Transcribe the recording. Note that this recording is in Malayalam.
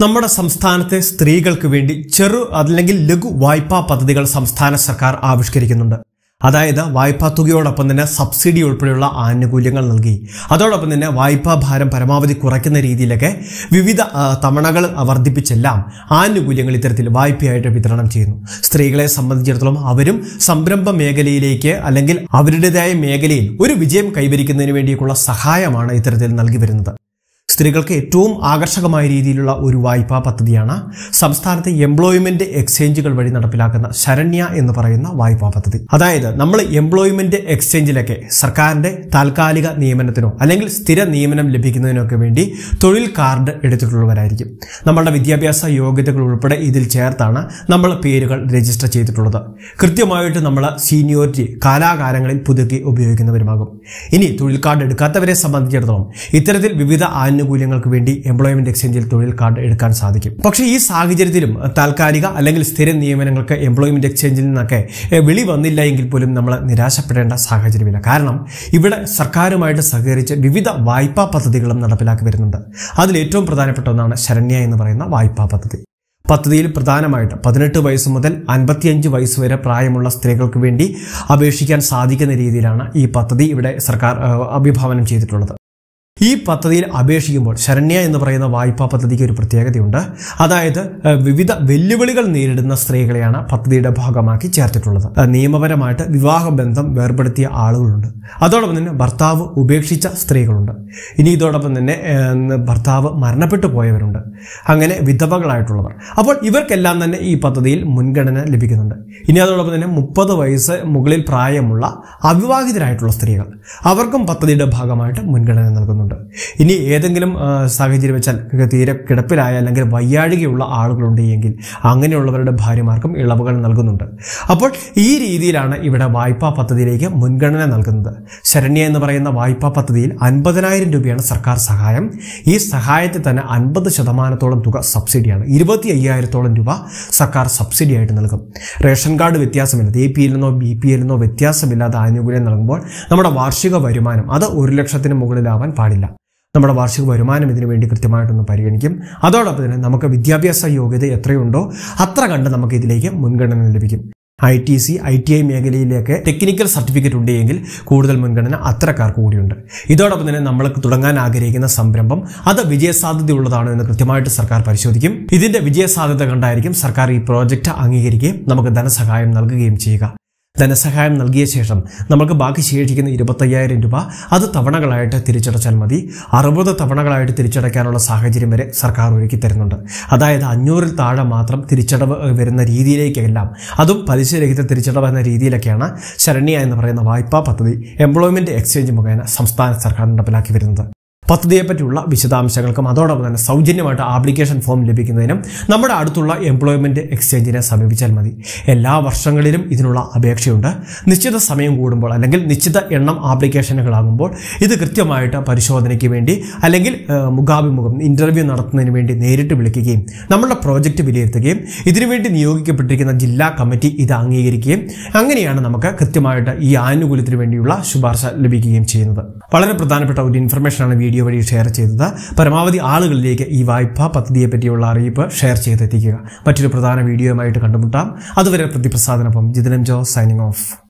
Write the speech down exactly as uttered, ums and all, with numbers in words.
നമ്മുടെ സംസ്ഥാനത്തെ സ്ത്രീകൾക്ക് വേണ്ടി ചെറു അല്ലെങ്കിൽ ലഘു വായ്പാ പദ്ധതികൾ സംസ്ഥാന സർക്കാർ ആവിഷ്കരിക്കുന്നുണ്ട്. അതായത് വായ്പാ തുകയോടൊപ്പം തന്നെ സബ്സിഡി ഉൾപ്പെടെയുള്ള ആനുകൂല്യങ്ങൾ നൽകി അതോടൊപ്പം തന്നെ വായ്പാ ഭാരം പരമാവധി കുറയ്ക്കുന്ന രീതിയിലൊക്കെ വിവിധ തവണകൾ വർദ്ധിപ്പിച്ചെല്ലാം ആനുകൂല്യങ്ങൾ ഇത്തരത്തിൽ വായ്പയായിട്ട് വിതരണം ചെയ്യുന്നു. സ്ത്രീകളെ സംബന്ധിച്ചിടത്തോളം അവരും സംരംഭ മേഖലയിലേക്ക് അല്ലെങ്കിൽ അവരുടേതായ മേഖലയിൽ ഒരു വിജയം കൈവരിക്കുന്നതിന് വേണ്ടിയുള്ള സഹായമാണ് ഇത്തരത്തിൽ നൽകി വരുന്നത്. സ്ത്രീകൾക്ക് ഏറ്റവും ആകർഷകമായ രീതിയിലുള്ള ഒരു വായ്പാ പദ്ധതിയാണ് സംസ്ഥാനത്തെ എംപ്ലോയ്മെന്റ് എക്സ്ചേഞ്ചുകൾ വഴി നടപ്പിലാക്കുന്ന ശരണ്യ എന്ന് പറയുന്ന വായ്പാ പദ്ധതി. അതായത് നമ്മൾ എംപ്ലോയ്മെന്റ് എക്സ്ചേഞ്ചിലൊക്കെ സർക്കാരിന്റെ താൽക്കാലിക നിയമനത്തിനോ അല്ലെങ്കിൽ സ്ഥിര നിയമനം ലഭിക്കുന്നതിനൊക്കെ വേണ്ടി തൊഴിൽ കാർഡ് എടുത്തിട്ടുള്ളവരായിരിക്കും. നമ്മളുടെ വിദ്യാഭ്യാസ യോഗ്യതകൾ ഉൾപ്പെടെ ഇതിൽ ചേർത്താണ് നമ്മൾ പേരുകൾ രജിസ്റ്റർ ചെയ്തിട്ടുള്ളത്. കൃത്യമായിട്ട് നമ്മൾ സീനിയോറിറ്റി കാലാകാലങ്ങളിൽ പുതുക്കി ഉപയോഗിക്കുന്നവരുമാകും. ഇനി തൊഴിൽ കാർഡ് എടുക്കാത്തവരെ സംബന്ധിച്ചിടത്തോളം ഇത്തരത്തിൽ വിവിധ ആനുകൂല്യങ്ങൾക്ക് വേണ്ടി എംപ്ലോയ്മെന്റ് എക്സ്ചേഞ്ചിൽ തൊഴിൽ കാർഡ് എടുക്കാൻ സാധിക്കും. പക്ഷേ ഈ സാഹചര്യത്തിലും താൽക്കാലിക അല്ലെങ്കിൽ സ്ഥിര നിയമനങ്ങൾക്ക് എംപ്ലോയ്മെന്റ് എക്സ്ചേഞ്ചിൽ നിന്നൊക്കെ വിളി വന്നില്ല എങ്കിൽ പോലും നമ്മൾ നിരാശപ്പെടേണ്ട സാഹചര്യമില്ല. കാരണം ഇവിടെ സർക്കാരുമായിട്ട് സഹകരിച്ച് വിവിധ വായ്പാ പദ്ധതികളും നടപ്പിലാക്കി വരുന്നുണ്ട്. അതിൽ ഏറ്റവും പ്രധാനപ്പെട്ട ഒന്നാണ് ശരണ്യ എന്ന് പറയുന്ന വായ്പാ പദ്ധതി. പദ്ധതിയിൽ പ്രധാനമായിട്ട് പതിനെട്ട് വയസ്സ് മുതൽ അൻപത്തിയഞ്ച് വയസ്സ് വരെ പ്രായമുള്ള സ്ത്രീകൾക്ക് വേണ്ടി അപേക്ഷിക്കാൻ സാധിക്കുന്ന രീതിയിലാണ് ഈ പദ്ധതി ഇവിടെ സർക്കാർ അഭിഭാവനം ചെയ്തിട്ടുള്ളത്. ഈ പദ്ധതിയിൽ അപേക്ഷിക്കുമ്പോൾ ശരണ്യ എന്ന് പറയുന്ന വായ്പാ പദ്ധതിക്ക് ഒരു പ്രത്യേകതയുണ്ട്. അതായത് വിവിധ വെല്ലുവിളികൾ നേരിടുന്ന സ്ത്രീകളെയാണ് പദ്ധതിയുടെ ഭാഗമാക്കി ചേർത്തിട്ടുള്ളത്. നിയമപരമായിട്ട് വിവാഹബന്ധം വേർപെടുത്തിയ ആളുകളുണ്ട്. അതോടൊപ്പം തന്നെ ഭർത്താവ് ഉപേക്ഷിച്ച സ്ത്രീകളുണ്ട്. ഇനി ഇതോടൊപ്പം തന്നെ ഭർത്താവ് മരണപ്പെട്ടു പോയവരുണ്ട്. അങ്ങനെ വിധവകളായിട്ടുള്ളവർ. അപ്പോൾ ഇവർക്കെല്ലാം തന്നെ ഈ പദ്ധതിയിൽ മുൻഗണന ലഭിക്കുന്നുണ്ട്. ഇനി അതോടൊപ്പം തന്നെ മുപ്പത് വയസ്സ് മുകളിൽ പ്രായമുള്ള അവിവാഹിതരായിട്ടുള്ള സ്ത്രീകൾ അവർക്കും പദ്ധതിയുടെ ഭാഗമായിട്ട് മുൻഗണന നൽകുന്നു. ഇനി ഏതെങ്കിലും സാഹചര്യം വെച്ചാൽ തീരെ കിടപ്പിലായ അല്ലെങ്കിൽ വയ്യാഴികയുള്ള ആളുകളുണ്ട് എങ്കിൽ അങ്ങനെയുള്ളവരുടെ ഭാര്യമാർക്കും ഇളവുകൾ നൽകുന്നുണ്ട്. അപ്പോൾ ഈ രീതിയിലാണ് ഇവിടെ വായ്പാ പദ്ധതിയിലേക്ക് മുൻഗണന നൽകുന്നത്. ശരണ്യ എന്ന് പറയുന്ന വായ്പാ പദ്ധതിയിൽ അൻപതിനായിരം രൂപയാണ് സർക്കാർ സഹായം. ഈ സഹായത്തിൽ തന്നെ അൻപത് ശതമാനത്തോളം തുക സബ്സിഡിയാണ്. ഇരുപത്തി അയ്യായിരത്തോളം രൂപ സർക്കാർ സബ്സിഡി ആയിട്ട് നൽകും. റേഷൻ കാർഡ് വ്യത്യാസമില്ലാതെ എ പി എല്ലിനോ ബി പി എല്ലിനോ വ്യത്യാസമില്ലാതെ ആനുകൂല്യം നൽകുമ്പോൾ നമ്മുടെ വാർഷിക വരുമാനം അത് ഒരു ലക്ഷത്തിന് മുകളിലാവാൻ പാടില്ല. നമ്മുടെ വാർഷിക വരുമാനം ഇതിനു വേണ്ടി കൃത്യമായിട്ടൊന്ന് പരിഗണിക്കും. അതോടൊപ്പം തന്നെ നമുക്ക് വിദ്യാഭ്യാസ യോഗ്യത എത്രയുണ്ടോ അത്ര കണ്ട് നമുക്ക് ഇതിലേക്ക് മുൻഗണന ലഭിക്കും. I T C I T I മേഖലയിലേക്ക് ടെക്നിക്കൽ സർട്ടിഫിക്കറ്റ് ഉണ്ടെങ്കിൽ കൂടുതൽ മുൻഗണന അത്തരക്കാർക്ക് കൂടിയുണ്ട്. ഇതോടൊപ്പം തന്നെ നമ്മൾ തുടങ്ങാൻ ആഗ്രഹിക്കുന്ന സംരംഭം അത് വിജയസാധ്യതയുള്ളതാണോ എന്ന് കൃത്യമായിട്ട് സർക്കാർ പരിശോധിക്കും. ഇതിന്റെ വിജയസാധ്യത കണ്ടായിരിക്കും സർക്കാർ ഈ പ്രോജക്റ്റ് അംഗീകരിക്കുകയും നമുക്ക് ധനസഹായം നൽകുകയും ചെയ്യുക. ധനസഹായം നൽകിയ ശേഷം നമുക്ക് ബാക്കി ശേഷിക്കുന്ന ഇരുപത്തയ്യായിരം രൂപ അത് തവണകളായിട്ട് തിരിച്ചടച്ചാൽ മതി. അറുപത് തവണകളായിട്ട് തിരിച്ചടയ്ക്കാനുള്ള സാഹചര്യം വരെ സർക്കാർ ഒരുക്കി തരുന്നുണ്ട്. അതായത് അഞ്ഞൂറിൽ താഴെ മാത്രം തിരിച്ചടവ് വരുന്ന രീതിയിലേക്കെല്ലാം, അതും പലിശരഹിത തിരിച്ചടവ് എന്ന രീതിയിലൊക്കെയാണ് ശരണ്യ എന്ന് പറയുന്ന വായ്പാ പദ്ധതി എംപ്ലോയ്മെന്റ് എക്സ്ചേഞ്ച് മുഖേന സംസ്ഥാന സർക്കാർ നടപ്പിലാക്കി വരുന്നത്. പദ്ധതിയെപ്പറ്റിയുള്ള വിശദാംശങ്ങൾക്കും അതോടൊപ്പം തന്നെ സൗജന്യമായിട്ട് ആപ്ലിക്കേഷൻ ഫോം ലഭിക്കുന്നതിനും നമ്മുടെ അടുത്തുള്ള എംപ്ലോയ്മെന്റ് എക്സ്ചേഞ്ചിനെ സമീപിച്ചാൽ മതി. എല്ലാ വർഷങ്ങളിലും ഇതിനുള്ള അപേക്ഷയുണ്ട്. നിശ്ചിത സമയം കൂടുമ്പോൾ അല്ലെങ്കിൽ നിശ്ചിത എണ്ണം ആപ്ലിക്കേഷനുകളാകുമ്പോൾ ഇത് കൃത്യമായിട്ട് പരിശോധനയ്ക്ക് വേണ്ടി അല്ലെങ്കിൽ മുഖാഭിമുഖം ഇന്റർവ്യൂ നടത്തുന്നതിന് വേണ്ടി നേരിട്ട് വിളിക്കുകയും നമ്മളുടെ പ്രോജക്റ്റ് വിലയിരുത്തുകയും ഇതിനുവേണ്ടി നിയോഗിക്കപ്പെട്ടിരിക്കുന്ന ജില്ലാ കമ്മിറ്റി ഇത് അംഗീകരിക്കുകയും അങ്ങനെയാണ് നമുക്ക് കൃത്യമായിട്ട് ഈ ആനുകൂല്യത്തിന് വേണ്ടിയുള്ള ശുപാർശ ലഭിക്കുകയും ചെയ്യുന്നത്. വളരെ പ്രധാനപ്പെട്ട ഒരു ഇൻഫർമേഷനാണ് വീഡിയോ വഴി ഷെയർ ചെയ്തത്. പരമാവധി ആളുകളിലേക്ക് ഈ വായ്പാ പദ്ധതിയെ പറ്റിയുള്ള അറിയിപ്പ് ഷെയർ ചെയ്തെത്തിക്കുക. മറ്റൊരു പ്രധാന വീഡിയോയുമായിട്ട് കണ്ടുമുട്ടാം. അതുവരെ പ്രതിപ്രസാദനൊപ്പം ജിതനം ജോ സൈനിങ് ഓഫ്.